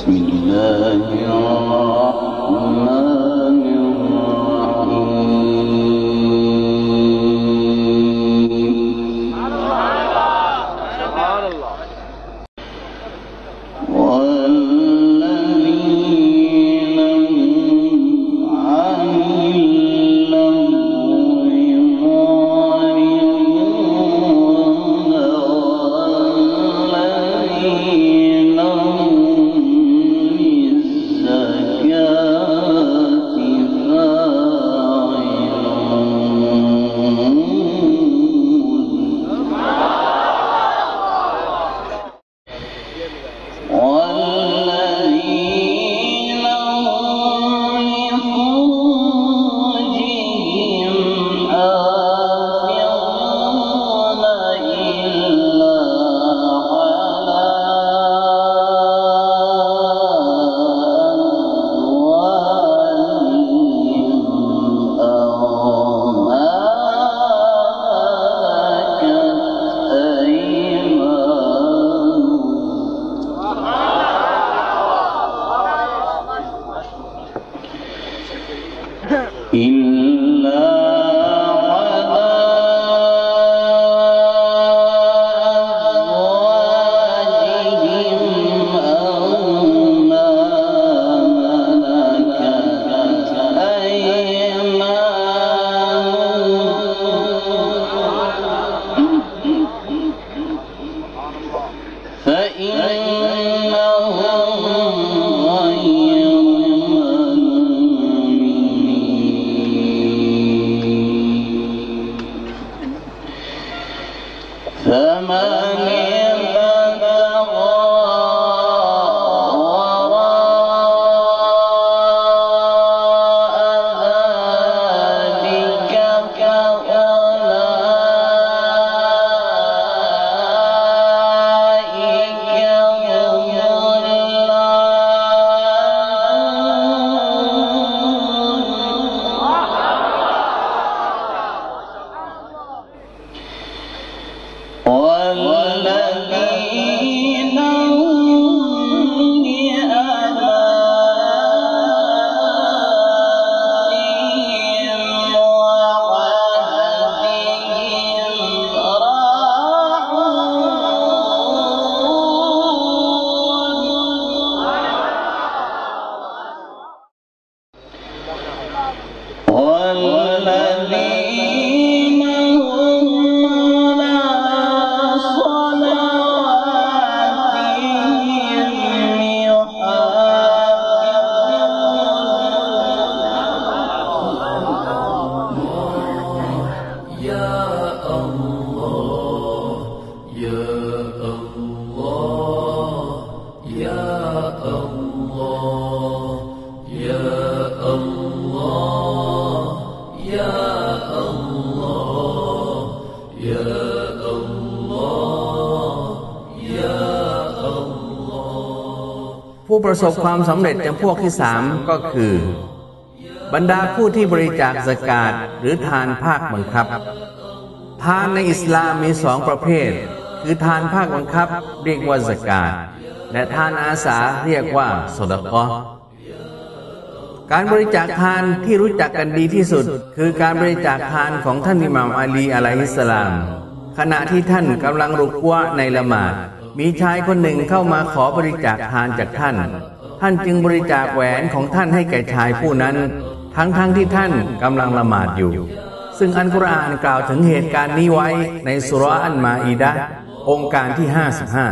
ผู้ประสบความสำเร็จจำพวกที่3ก็คือบรรดาผู้ที่บริจาคซะกาตหรือทานภาคบังคับทานในอิสลามมี2ประเภทคือทานภาคบังคับเรียกว่าซะกาตและทานอาสาเรียกว่าซอดะกอฮ์การบริจาคทานที่รู้จักกันดีที่สุดคือการบริจาคทานของท่านอิหม่ามอาลีอะลัยฮิสสลามขณะที่ท่านกำลังรุกวะในละหมาดมีชายคนหนึ่งเข้ามาขอบริจาคทานจากท่านจึงบริจาคแหวนของท่านให้แก่ชายผู้นั้นทั้งที่ท่านกำลังละหมาดอยู่ซึ่งอัลกุรอานกล่าวถึงเหตุการณ์นี้ไว้ในซูเราะห์อัลมาอิดะห์องค์การที่55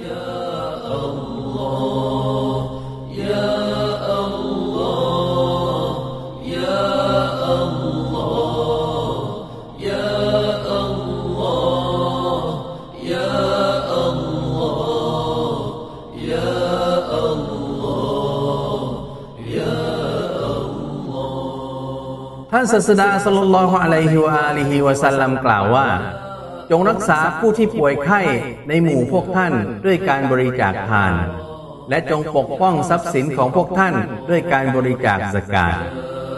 ท่านศาสดาศ็อลลัลลอฮุอะลัยฮิวะอาลิฮิวะซัลลัมกล่าวว่าจงรักษาผู้ที่ป่วยไข้ในหมู่พวกท่านด้วยการบริจาคทานและจงปกป้องทรัพย์สินของพวกท่านด้วยการบริจาคซะกาต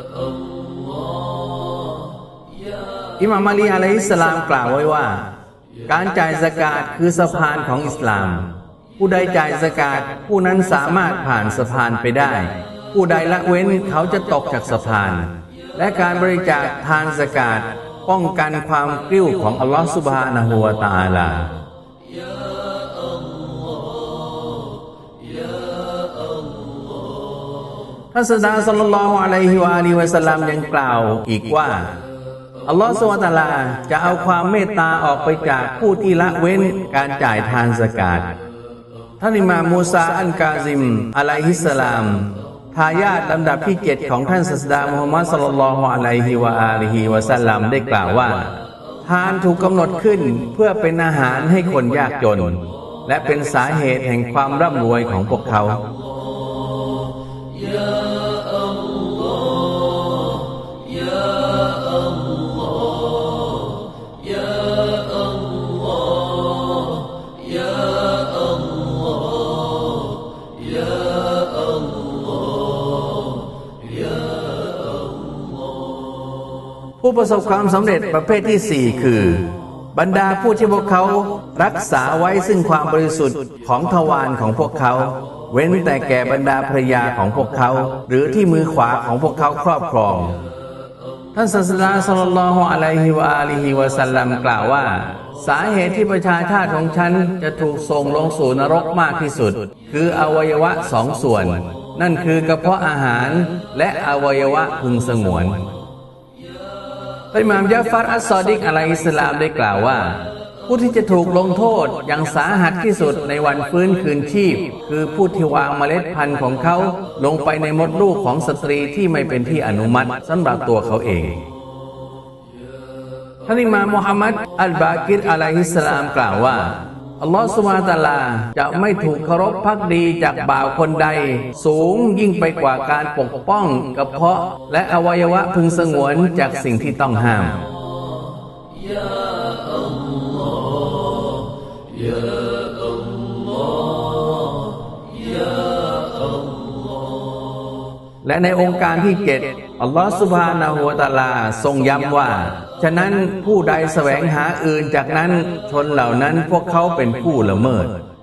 อิหม่ามอาลีอะลัยฮิสสลามกล่าวไว้ว่าการจ่ายซะกาตคือสะพานของอิสลามผู้ใดจ่ายซะกาตผู้นั้นสามารถผ่านสะพานไปได้ผู้ใดละเว้นเขาจะตกจากสะพานและการบริจาคทานซะกาตป้องกันความกริ้วของอัลลอฮฺซุบฮานะฮูวะตะอาลาท่านศาสดาศ็อลลัลลอฮุอะลัยฮิวะอาลิฮิวะซัลลัมยังกล่าวอีกว่าอัลลอฮฺซุบฮานะฮูวะตะอาลาจะเอาความเมตตาออกไปจากผู้ที่ละเว้นการจ่ายทานซะกาตท่านอิหม่ามมูซาอัลกาซิมอะลัยฮิสสลามทายาทลำดับที่7ของท่านศาสดามุฮัมมัดศ็อลลัลลอฮุอะลัยฮิวะอาลิฮิวะซัลลัมได้กล่าวว่าทานถูกกำหนดขึ้นเพื่อเป็นอาหารให้คนยากจนและเป็นสาเหตุแห่งความร่ำรวยของพวกเขาผู้ประสบความสำเร็จประเภทที่4คือบรรดาผู้ที่พวกเขารักษาไว้ซึ่งความบริสุทธิ์ของทวารของพวกเขาเว้นแต่แก่บรรดาภรรยาของพวกเขาหรือที่มือขวาของพวกเขาครอบครองท่านศาสดาศ็อลลัลลอฮุอะลัยฮิวะอาลิฮิวะซัลลัมกล่าวว่าสาเหตุที่ประชาชาติของฉันจะถูกส่งลงสู่นรกมากที่สุดคืออวัยวะ2 ส่วนนั่นคือกระเพาะอาหารและอวัยวะพึงสงวนอิหม่ามญะฟัรอัสซอดิกอะลัยฮิสสลามได้กล่าวว่าผู้ที่จะถูกลงโทษอย่างสาหัสที่สุดในวันฟื้นคืนชีพคือผู้ที่วางเมล็ดพันธุ์ของเขาลงไปในมดลูกของสตรีที่ไม่เป็นที่อนุมัติสำหรับตัวเขาเองท่านอิหม่ามมุฮัมมัดอัลบากิรอะลัยฮิสสลามกล่าวว่าอัลลอฮฺซุบฮานะฮูวะตะอาลาจะไม่ถูกเคารพภักดีจากบ่าวคนใดสูงยิ่งไปกว่าการปกป้องกระเพาะและอวัยวะพึงสงวนจากสิ่งที่ต้องห้ามและในองค์การที่7อัลลอฮฺซุบฮานะฮูวะตะอาลาทรงย้ำว่าฉะนั้นผู้ใดแสวงหาอื่นจากนั้นชนเหล่านั้นพวกเขาเป็นผู้ละเมิด